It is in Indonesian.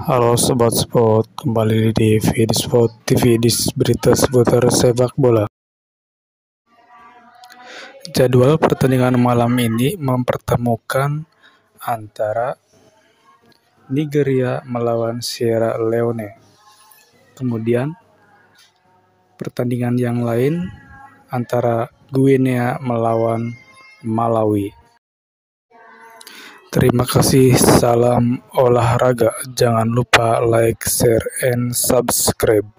Halo Sobat Sport, kembali di Feed Sport TV di berita seputar sepak bola. Jadwal pertandingan malam ini mempertemukan antara Nigeria melawan Sierra Leone. Kemudian pertandingan yang lain antara Guinea melawan Malawi. Terima kasih, salam olahraga. Jangan lupa like, share, and subscribe.